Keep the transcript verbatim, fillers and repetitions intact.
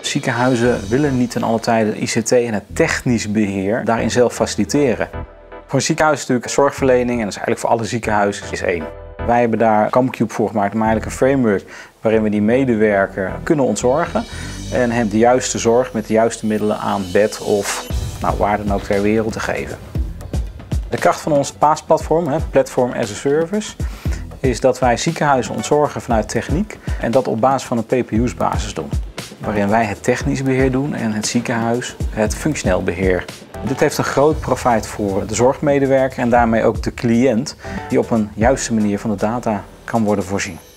Ziekenhuizen willen niet ten alle tijde I C T en het technisch beheer daarin zelf faciliteren. Voor een ziekenhuis is natuurlijk zorgverlening, en dat is eigenlijk voor alle ziekenhuizen, is één. Wij hebben daar CamCube voor gemaakt, maar eigenlijk een framework waarin we die medewerker kunnen ontzorgen en hem de juiste zorg met de juiste middelen aan bed of nou, waar dan ook ter wereld te geven. De kracht van ons PaaS-platform, Platform as a Service, is dat wij ziekenhuizen ontzorgen vanuit techniek en dat op basis van een P P U's-basis doen. Waarin wij het technisch beheer doen en het ziekenhuis het functioneel beheer. Dit heeft een groot profijt voor de zorgmedewerker en daarmee ook de cliënt die op een juiste manier van de data kan worden voorzien.